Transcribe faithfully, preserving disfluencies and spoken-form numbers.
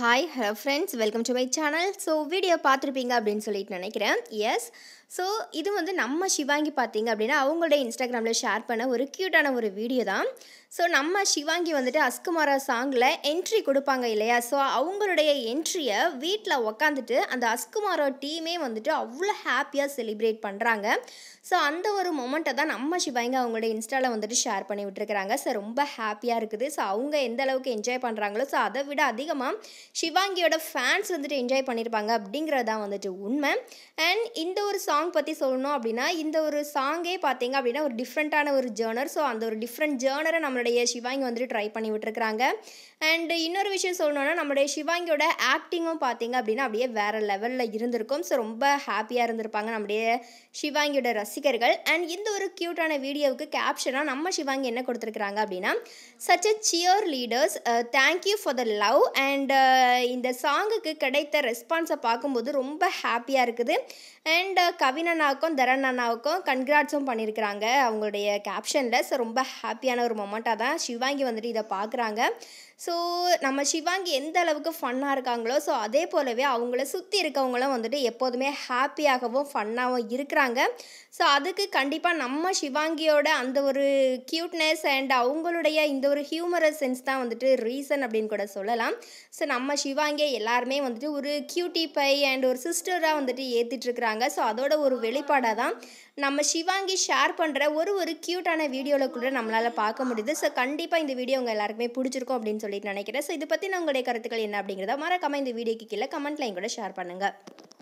Hi hello friends welcome to my channel. So video பார்த்துருப்பீங்க அப்படின்னு சொல்லிட்டு நினைக்கிறேன். எஸ், ஸோ இது வந்து நம்ம ஷிவாங்கி பார்த்தீங்க அப்படின்னா அவங்களுடைய இன்ஸ்டாகிராமில் ஷேர் பண்ண ஒரு க்யூட்டான ஒரு வீடியோ தான். ஸோ நம்ம ஷிவாங்கி வந்துட்டு அஸ்குமாரா சாங்கில் என்ட்ரி கொடுப்பாங்க இல்லையா, ஸோ அவங்களுடைய என்ட்ரியை வீட்டில் உக்காந்துட்டு அந்த அஸ்குமாரா டீமே வந்துட்டு அவ்வளோ ஹாப்பியாக செலிப்ரேட் பண்ணுறாங்க. ஸோ அந்த ஒரு மொமெண்ட்டை தான் நம்ம ஷிவாங்கி அவங்களுடைய இன்ஸ்டாவில் வந்துட்டு ஷேர் பண்ணி விட்டுருக்குறாங்க. ஸோ ரொம்ப ஹாப்பியாக இருக்குது. ஸோ அவங்க எந்த அளவுக்கு என்ஜாய் பண்ணுறாங்களோ, ஸோ அதை விட அதிகமாக ஷிவாங்கியோட ஃபேன்ஸ் வந்துட்டு என்ஜாய் பண்ணியிருப்பாங்க அப்படிங்கிறது தான் வந்துட்டு உண்மை. அண்ட் இந்த ஒரு சாங் பற்றி சொல்லணும் அப்படின்னா, இந்த ஒரு சாங்கே பார்த்தீங்க அப்படின்னா ஒரு டிஃப்ரெண்ட்டான ஒரு ஜேர்னர். ஸோ அந்த ஒரு டிஃப்ரெண்ட் ஜேர்னரை நம்மளுடைய ஷிவாங்கி வந்துட்டு ட்ரை பண்ணி விட்டுருக்குறாங்க. அண்ட் இன்னொரு விஷயம் சொல்லணுன்னா, நம்மளுடைய ஷிவாங்கியோட ஆக்டிங்கும் பார்த்தீங்க அப்படின்னா அப்படியே வேறு லெவலில் இருந்திருக்கும். ஸோ ரொம்ப ஹாப்பியாக இருந்திருப்பாங்க நம்முடைய ஷிவாங்கியோட ரசிகர்கள். அண்ட் இந்த ஒரு க்யூட்டான வீடியோவுக்கு கேப்ஷனாக நம்ம ஷிவாங்கி என்ன கொடுத்துருக்குறாங்க அப்படின்னா, such a cheerleaders, thank you for the love. And இந்த சாங்குக்கு கிடைத்த ரெஸ்பான்ஸை பார்க்கும்போது ரொம்ப ஹாப்பியாக இருக்குது. அண்ட் கவின் அண்ணாவுக்கும் தரன் அண்ணாவுக்கும் கன்க்ராட்ஸும் பண்ணியிருக்கிறாங்க அவங்களுடைய கேப்ஷனில். ஸோ ரொம்ப ஹாப்பியான ஒரு மொமெண்ட்டாக தான் ஷிவாங்கி வந்துட்டு இதை பார்க்குறாங்க. ஸோ நம்ம ஷிவாங்கி எந்த அளவுக்கு ஃபன்னாக இருக்காங்களோ, ஸோ அதே போலவே அவங்கள சுற்றி இருக்கவங்களும் வந்துட்டு எப்போதுமே ஹாப்பியாகவும் ஃபன்னாகவும் இருக்கிறாங்க. ஸோ அதுக்கு கண்டிப்பாக நம்ம ஷிவாங்கியோட அந்த ஒரு க்யூட்னஸ் அண்ட் அவங்களுடைய இந்த ஒரு ஹியூமரஸ் சென்ஸ் தான் வந்துட்டு ரீசன் அப்படின்னு கூட சொல்லலாம். ஸோ நம்ம ஷிவாங்கியை எல்லாருமே வந்துட்டு ஒரு க்யூட்டி பை அண்ட் ஒரு சிஸ்டராக வந்துட்டு ஏற்றிட்டுருக்குறாங்க. ஸோ அதோட ஒரு வெளிப்பாடாக தான் நம்ம ஷிவாங்கி ஷேர் பண்ணுற ஒரு ஒரு க்யூட்டான வீடியோவில் கூட நம்மளால் பார்க்க முடியுது. ஸோ கண்டிப்பாக இந்த வீடியோ உங்கள் எல்லாருக்குமே பிடிச்சிருக்கும் அப்படின்னு சொல்லிட்டு நினைக்கிறேன். ஸோ இதை பற்றி உங்களுடைய கருத்துக்கள் என்ன அப்படிங்கிறத மறக்காம இந்த வீடியோக்கு கீழே கமெண்ட்லையும் கூட ஷேர் பண்ணுங்கள்.